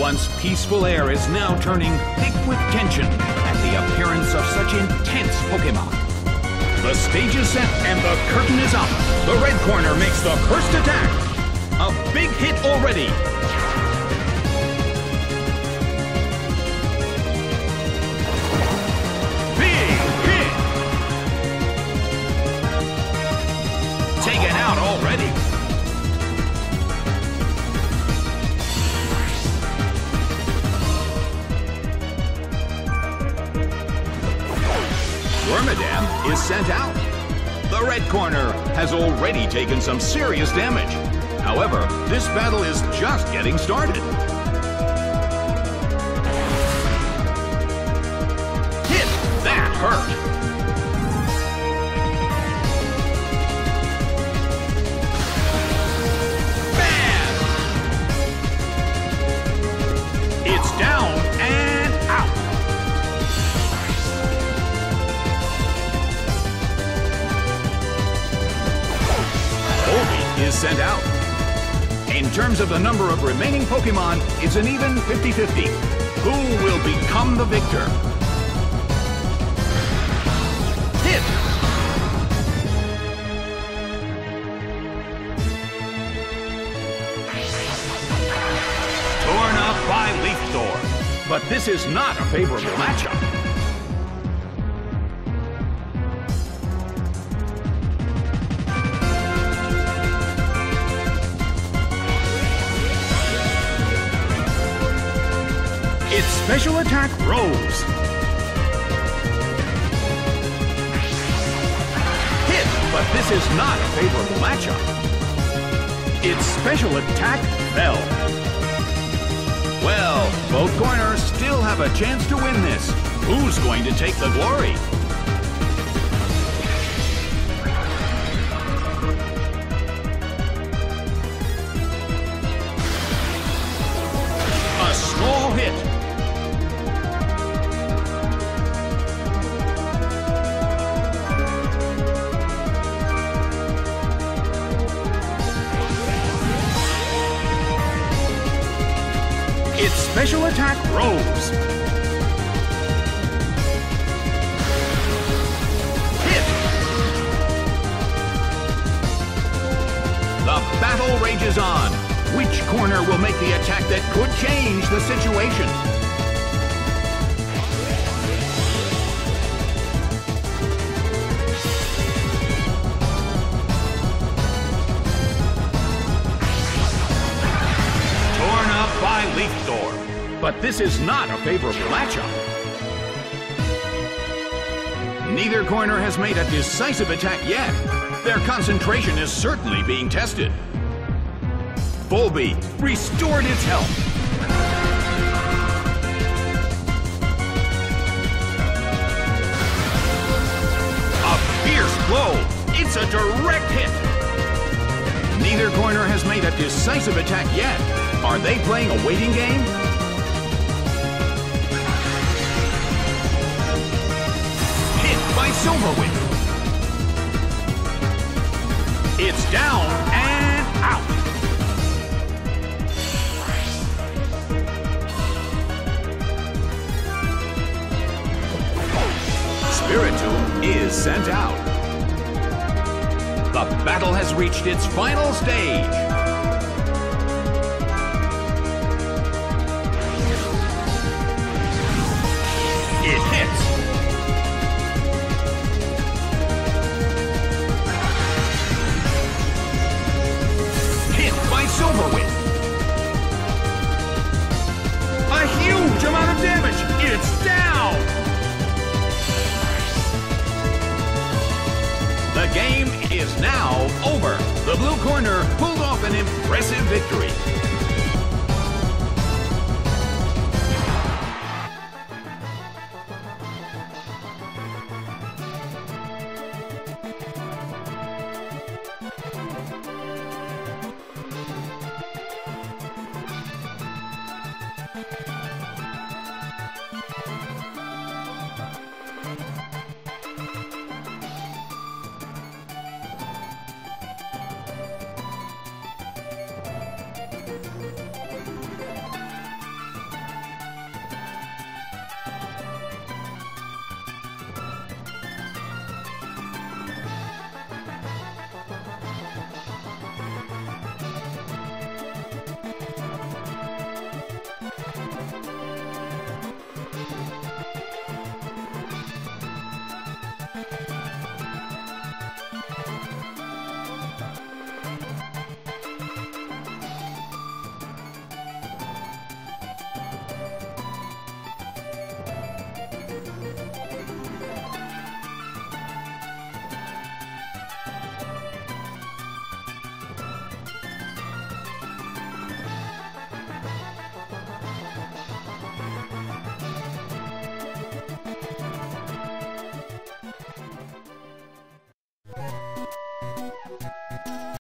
once peaceful air is now turning thick with tension at the appearance of such intense Pokemon. The stage is set and the curtain is up. The red corner makes the first attack. A big hit already. Big hit. Taken out already. Wormadam is sent out. The red corner has already taken some serious damage. However, this battle is just getting started. Hit! That hurt! Bam! It's down and out. Volbeat is sent out. In terms of the number of remaining Pokemon, it's an even 50-50. Who will become the victor? Hit! Torn up by Leaf Thor. But this is not a favorable matchup. Its special attack rose. Hit, but this is not a favorable matchup. Its special attack fell. Well, both corners still have a chance to win this. Who's going to take the glory? A small hit. Its special attack rose. Hit! The battle rages on. Which corner will make the attack that could change the situation? By Leaf Thor. But this is not a favorable matchup. Neither corner has made a decisive attack yet. Their concentration is certainly being tested. Volbeat restored its health. A fierce blow. It's a direct hit. Neither corner has made a decisive attack yet. Are they playing a waiting game? Hit by Silverwind. It's down and out. Spiritomb is sent out. The battle has reached its final stage. It hits. Hit by Silverwind. A huge amount of damage. It's down. The game is now over. The blue corner pulled off an impressive victory.